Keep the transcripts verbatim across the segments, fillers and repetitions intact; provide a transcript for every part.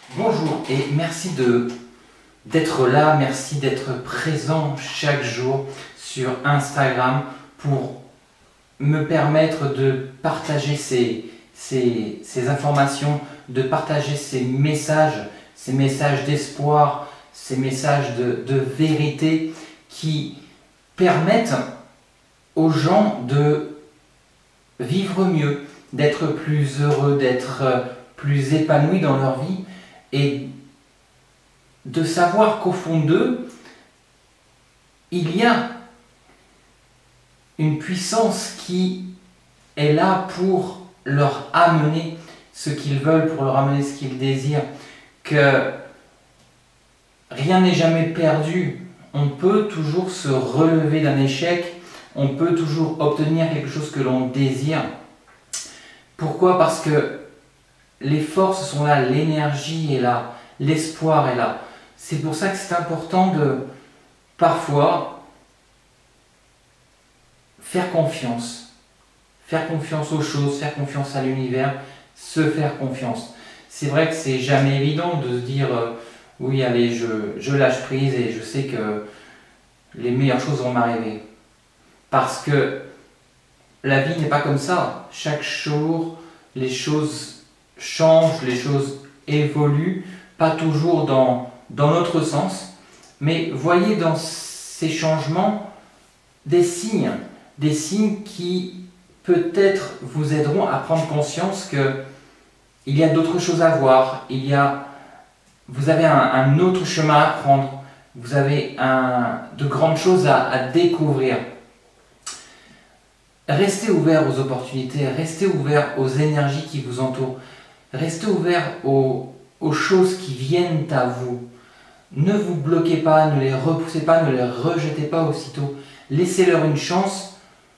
Bonjour et merci de d'être là, merci d'être présent chaque jour sur Instagram pour me permettre de partager ces, ces, ces informations, de partager ces messages, ces messages d'espoir, ces messages de, de vérité qui permettent aux gens de vivre mieux, d'être plus heureux, d'être plus épanouis dans leur vie et de savoir qu'au fond d'eux, il y a une puissance qui est là pour leur amener ce qu'ils veulent, pour leur amener ce qu'ils désirent, que rien n'est jamais perdu. On peut toujours se relever d'un échec, on peut toujours obtenir quelque chose que l'on désire. Pourquoi? Parce que les forces sont là, l'énergie est là, l'espoir est là. C'est pour ça que c'est important de, parfois, faire confiance. Faire confiance aux choses, faire confiance à l'univers, se faire confiance. C'est vrai que c'est jamais évident de se dire euh, oui, allez, je, je lâche prise et je sais que les meilleures choses vont m'arriver. Parce que la vie n'est pas comme ça. Chaque jour, les choses changent, les choses évoluent, pas toujours dans, dans notre sens, mais voyez dans ces changements des signes, des signes qui peut-être vous aideront à prendre conscience que il y a d'autres choses à voir, il y a, vous avez un, un autre chemin à prendre, vous avez un, de grandes choses à, à découvrir. Restez ouvert aux opportunités, restez ouvert aux énergies qui vous entourent, restez ouvert aux, aux choses qui viennent à vous. Ne vous bloquez pas, ne les repoussez pas, ne les rejetez pas aussitôt. Laissez-leur une chance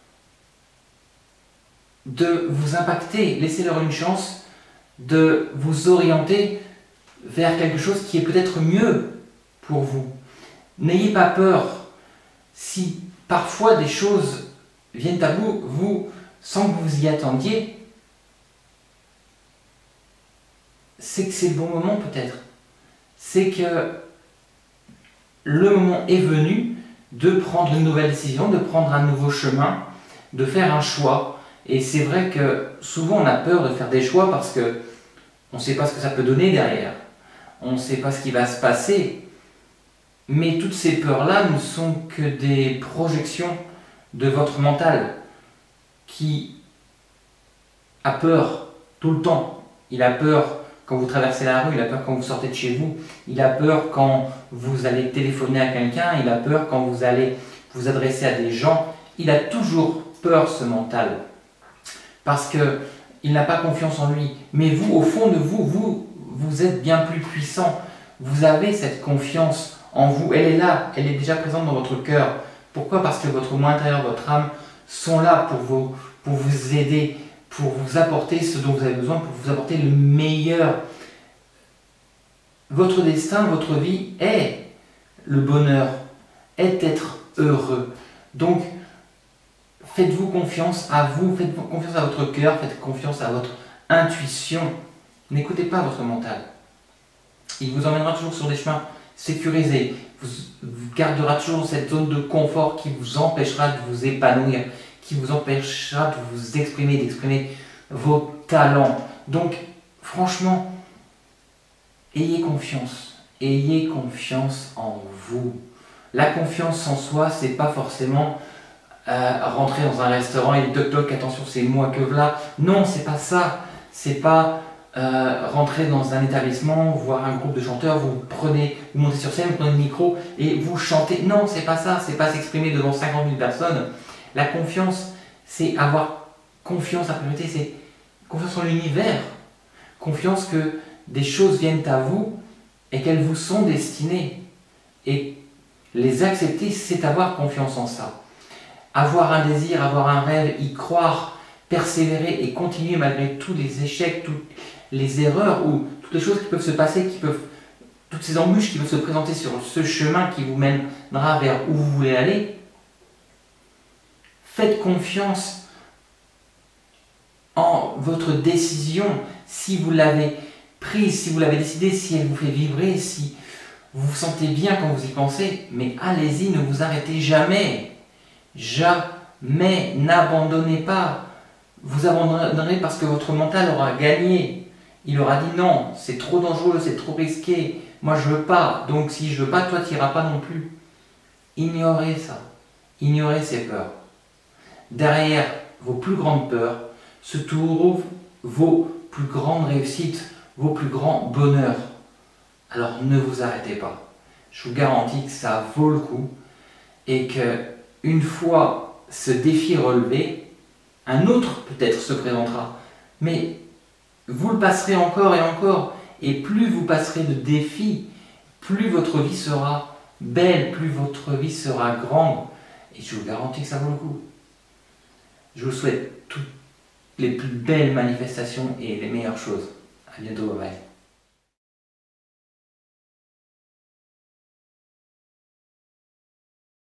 de vous impacter, laissez-leur une chance de vous orienter vers quelque chose qui est peut-être mieux pour vous. N'ayez pas peur. Si parfois des choses viennent à vous, vous sans que vous y attendiez, c'est que c'est le bon moment peut-être. C'est que le moment est venu de prendre une nouvelle décision, de prendre un nouveau chemin, de faire un choix. Et c'est vrai que souvent on a peur de faire des choix parce que on ne sait pas ce que ça peut donner derrière. On ne sait pas ce qui va se passer. Mais toutes ces peurs-là ne sont que des projections de votre mental qui a peur tout le temps. Il a peur quand vous traversez la rue, il a peur quand vous sortez de chez vous, il a peur quand vous allez téléphoner à quelqu'un, il a peur quand vous allez vous adresser à des gens. Il a toujours peur, ce mental, parce qu'il n'a pas confiance en lui. Mais vous, au fond de vous, vous, vous êtes bien plus puissant. Vous avez cette confiance en vous. Elle est là, elle est déjà présente dans votre cœur. Pourquoi? Parce que votre moi intérieur, votre âme sont là pour vous, pour vous aider, pour vous apporter ce dont vous avez besoin, pour vous apporter le meilleur. Votre destin, votre vie est le bonheur, est être heureux. Donc, faites-vous confiance à vous, faites confiance à votre cœur, faites confiance à votre intuition. N'écoutez pas votre mental. Il vous emmènera toujours sur des chemins sécurisés. Vous, vous gardera toujours cette zone de confort qui vous empêchera de vous épanouir, qui vous empêchera de vous exprimer, d'exprimer vos talents. Donc, franchement, ayez confiance. Ayez confiance en vous. La confiance en soi, c'est pas forcément euh, rentrer dans un restaurant et toc toc, attention, c'est moi que voilà. Non, c'est pas ça. C'est pas euh, rentrer dans un établissement, voir un groupe de chanteurs, vous prenez, vous montez sur scène, vous prenez le micro et vous chantez. Non, c'est pas ça. C'est pas s'exprimer devant cinquante mille personnes. La confiance, c'est avoir confiance, la priorité, c'est confiance en l'univers. Confiance que des choses viennent à vous et qu'elles vous sont destinées. Et les accepter, c'est avoir confiance en ça. Avoir un désir, avoir un rêve, y croire, persévérer et continuer malgré tous les échecs, toutes les erreurs ou toutes les choses qui peuvent se passer, qui peuvent, toutes ces embûches qui peuvent se présenter sur ce chemin qui vous mènera vers où vous voulez aller. Faites confiance en votre décision si vous l'avez prise, si vous l'avez décidé, si elle vous fait vibrer, si vous vous sentez bien quand vous y pensez, mais allez-y, ne vous arrêtez jamais. Jamais, n'abandonnez pas. Vous abandonnerez parce que votre mental aura gagné. Il aura dit non, c'est trop dangereux, c'est trop risqué. Moi je veux pas, donc si je veux pas, toi tu n'iras pas non plus. Ignorez ça. Ignorez ces peurs. Derrière vos plus grandes peurs se trouvent vos plus grandes réussites, vos plus grands bonheurs. Alors ne vous arrêtez pas. Je vous garantis que ça vaut le coup et que une fois ce défi relevé, un autre peut-être se présentera. Mais vous le passerez encore et encore. Et plus vous passerez de défis, plus votre vie sera belle, plus votre vie sera grande. Et je vous garantis que ça vaut le coup. Je vous souhaite toutes les plus belles manifestations et les meilleures choses. À bientôt, bye bye.